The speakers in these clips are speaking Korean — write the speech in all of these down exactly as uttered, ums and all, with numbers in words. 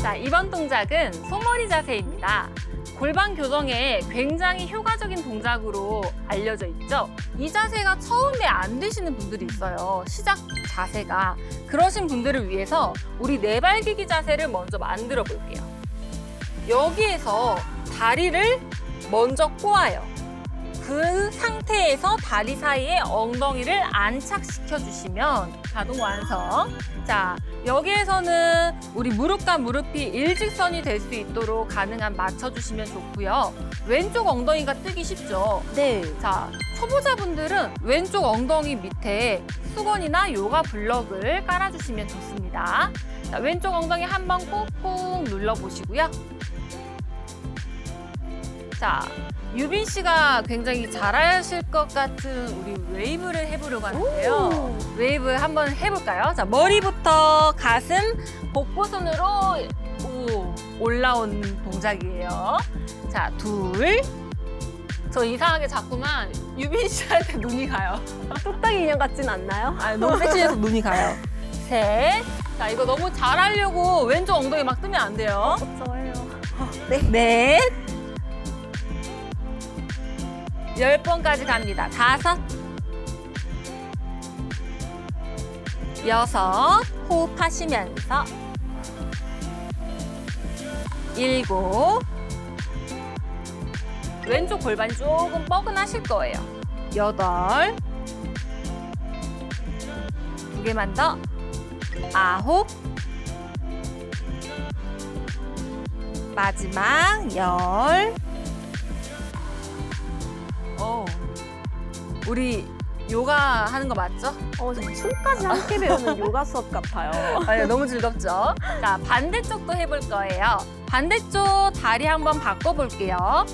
자, 이번 동작은 소머리 자세입니다. 골반 교정에 굉장히 효과적인 동작으로 알려져 있죠. 이 자세가 처음에 안 되시는 분들이 있어요. 시작 자세가. 그러신 분들을 위해서 우리 네발기기 자세를 먼저 만들어 볼게요. 여기에서 다리를 먼저 꼬아요. 그 상태에서 다리 사이에 엉덩이를 안착시켜 주시면 자동 완성. 자, 여기에서는 우리 무릎과 무릎이 일직선이 될 수 있도록 가능한 맞춰주시면 좋고요. 왼쪽 엉덩이가 뜨기 쉽죠? 네. 자, 초보자분들은 왼쪽 엉덩이 밑에 수건이나 요가 블럭을 깔아주시면 좋습니다. 자, 왼쪽 엉덩이 한번 꾹꾹 눌러보시고요. 자, 유빈 씨가 굉장히 잘하실 것 같은 우리 웨이브를 해보려고 하는데요. 오. 웨이브 한번 해볼까요? 자, 머리부터 가슴, 복부순으로 오, 올라온 동작이에요. 자, 둘. 저 이상하게 자꾸만 유빈 씨한테 눈이 가요. 뚝딱이 인형 같진 않나요? 아, 너무 섹시해서 눈이 가요. 셋. 자, 이거 너무 잘하려고 왼쪽 엉덩이 막 뜨면 안 돼요. 저예요. 네. 넷. 열 번까지 갑니다. 다섯. 여섯. 호흡하시면서. 일곱. 왼쪽 골반이 조금 뻐근하실 거예요. 여덟. 두 개만 더. 아홉. 마지막 열. 어, 우리 요가 하는 거 맞죠? 어, 춤까지 함께 배우는 요가 수업 같아요. 아, 너무 즐겁죠? 자, 반대쪽도 해볼 거예요. 반대쪽 다리 한번 바꿔볼게요.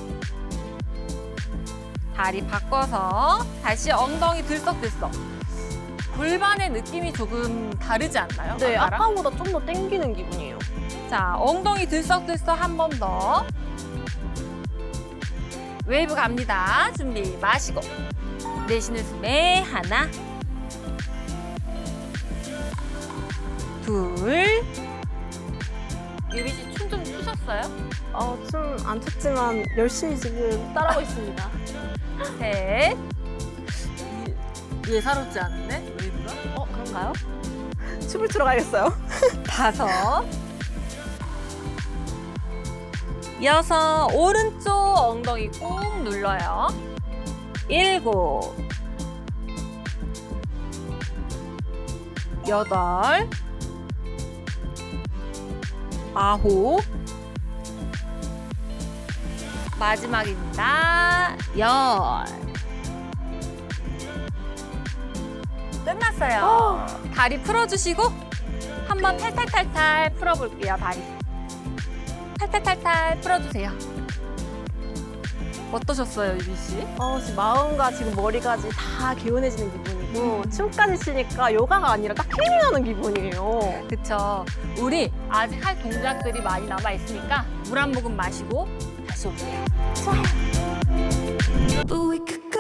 다리 바꿔서 다시 엉덩이 들썩들썩. 골반의 느낌이 조금 다르지 않나요? 네, 아까랑? 아까보다 좀 더 땡기는 기분이에요. 자, 엉덩이 들썩들썩 한 번 더. 웨이브 갑니다. 준비, 마시고. 내쉬는 숨에 하나. 둘. 유빈 씨 춤 좀 추셨어요? 어, 춤 안 췄지만 열심히 지금 따라하고 있습니다. 셋. 예사롭지 않은데? 웨이브가? 어, 그런가요? 춤을 추러 가야겠어요. 다섯. 여섯. 오른쪽 엉덩이 꾹 눌러요. 일곱. 여덟. 아홉. 마지막입니다. 열. 끝났어요. 어. 다리 풀어주시고 한번 탈탈탈탈 풀어볼게요, 다리. 탈탈탈탈 풀어주세요. 어떠셨어요, 유빈 씨? 어, 지금 마음과 지금 머리까지 다 개운해지는 기분이고 춤까지 추니까 요가가 아니라 딱 힐링하는 기분이에요. 그쵸. 우리 아직 할 동작들이 많이 남아있으니까 물 한 모금 마시고 다시 오세요. 좋아요. But we could